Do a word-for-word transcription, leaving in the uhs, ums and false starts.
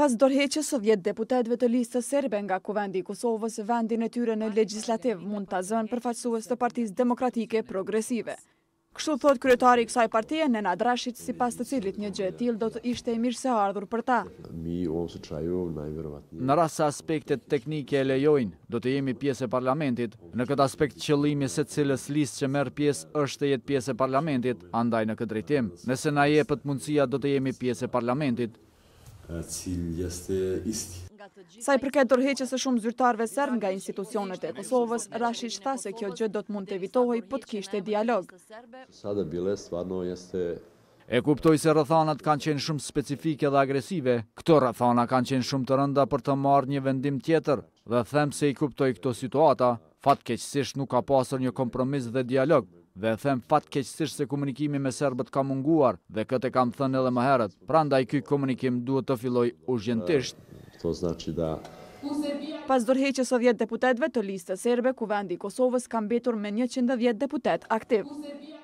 Pas dorëheqjes së dhjetë deputetëve të listës serbe nga Kuvendi i Kosovës, vendin e tyre në legjislativ mund ta zënë përfaqësues të Partisë Demokratike Progresive. Kështu thot kryetari i kësaj partie, Nenad Rashit, sipas të cilit një gjë e tillë do të ishte e mirëseardhur për ta. Në rast se aspektet teknike e lejojnë, do të jemi pjesë e parlamentit. Në këtë aspekt qëllimi secilës listë që merr pjesë është të jetë pjesë e parlamentit, andaj në këtë drejtim. Nëse na jepet mundësia, do të jemi pjesë e parlamentit. Sa i përket dorëheqjes së shumë zyrtarëve serb nga institucionet e Kosovës, Rashić tha se kjo gjë do të mund të evitohej po të kishte dialog. E kuptoj se rrethanat kanë qenë shumë specifike dhe agresive. Këto rrethana kanë qenë shumë të rënda për të marrë një vendim tjetër dhe them se i kuptoj këto situata. Fatkeqësisht nuk ka pasur një kompromis dhe dialog. Dhe them fatkeqësisht se komunikimi me serbët ka munguar dhe këtë e kam thënë edhe më herët. Prandaj ky komunikim duhet të fillojë urgjentisht. Pas dorëheqjes së dhjetë deputetëve të listës serbe, Kuvendi i Kosovës ka mbetur me njëqind e dhjetë deputet aktiv.